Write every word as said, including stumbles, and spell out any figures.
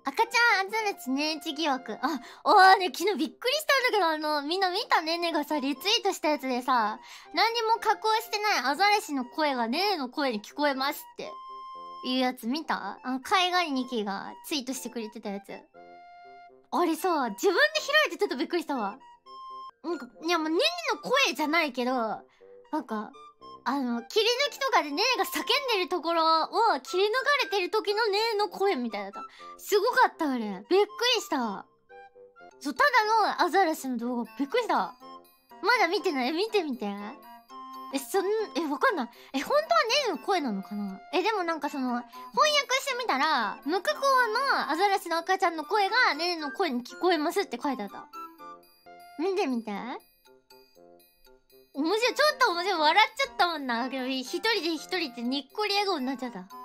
赤ちゃんアザラシネーチ疑惑。あ、あーね、昨日びっくりしたんだけど、あの、みんな見たねねがさ、リツイートしたやつでさ、何にも加工してないアザラシの声がねねの声に聞こえますっていうやつ見た？あの、海外ニキがツイートしてくれてたやつ。あれさ、自分で開いてちょっとびっくりしたわ。なんか、いやもうねねの声じゃないけど、なんか、あの、切り抜きとかでねねが叫んでるところを切り抜かれてる時のねねの声みたいだった。すごかったあれ。びっくりした。そう、ただのアザラシの動画びっくりした。まだ見てない？見てみて。え、そん、え、わかんない。え、本当はねねの声なのかな？え、でもなんかその、翻訳してみたら、無加工のアザラシの赤ちゃんの声がねねの声に聞こえますって書いてあった。見てみて。面白い、ちょっと面白い。笑っちゃったもんな。けど、一人で一人ってにっこり笑顔になっちゃった。